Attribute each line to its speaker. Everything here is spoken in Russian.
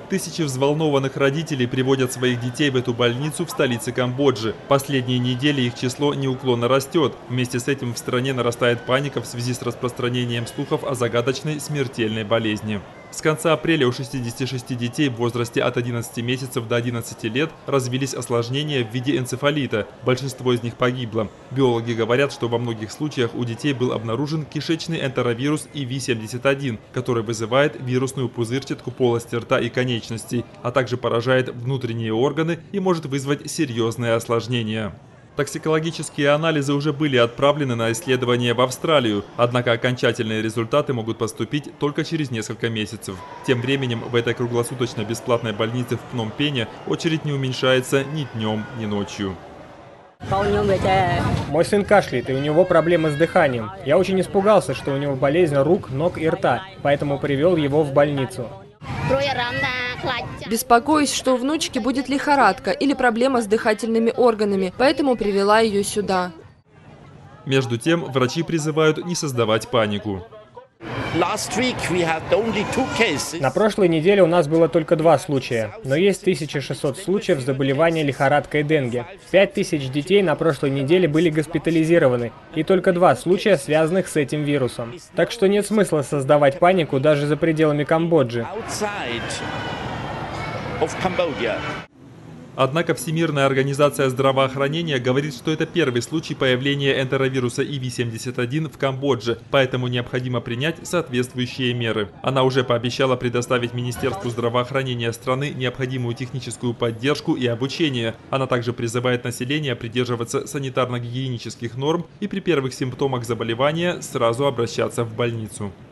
Speaker 1: Тысячи взволнованных родителей приводят своих детей в эту больницу в столице Камбоджи. Последние недели их число неуклонно растет. Вместе с этим в стране нарастает паника в связи с распространением слухов о загадочной смертельной болезни. С конца апреля у 66 детей в возрасте от 11 месяцев до 11 лет развились осложнения в виде энцефалита. Большинство из них погибло. Биологи говорят, что во многих случаях у детей был обнаружен кишечный энтеровирус EV71, который вызывает вирусную пузырчатку полости рта и конечностей, а также поражает внутренние органы и может вызвать серьезные осложнения. Токсикологические анализы уже были отправлены на исследование в Австралию, однако окончательные результаты могут поступить только через несколько месяцев. Тем временем в этой круглосуточно бесплатной больнице в Пномпене очередь не уменьшается ни днем, ни ночью.
Speaker 2: Мой сын кашляет, и у него проблемы с дыханием. Я очень испугался, что у него болезнь рук, ног и рта, поэтому привел его в больницу.
Speaker 3: Беспокоюсь, что у внучки будет лихорадка или проблема с дыхательными органами, поэтому привела ее сюда.
Speaker 1: Между тем, врачи призывают не создавать панику.
Speaker 2: На прошлой неделе у нас было только 2 случая, но есть 1600 случаев заболевания лихорадкой денге. 5000 детей на прошлой неделе были госпитализированы, и только 2 случая, связанных с этим вирусом. Так что нет смысла создавать панику даже за пределами Камбоджи.
Speaker 1: Однако Всемирная организация здравоохранения говорит, что это первый случай появления энтеровируса EV71 в Камбодже, поэтому необходимо принять соответствующие меры. Она уже пообещала предоставить Министерству здравоохранения страны необходимую техническую поддержку и обучение. Она также призывает население придерживаться санитарно-гигиенических норм и при первых симптомах заболевания сразу обращаться в больницу.